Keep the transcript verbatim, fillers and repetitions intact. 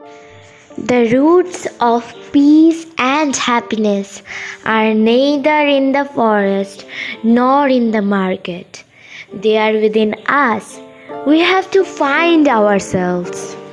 The roots of peace and happiness are neither in the forest nor in the market. They are within us. We have to find ourselves.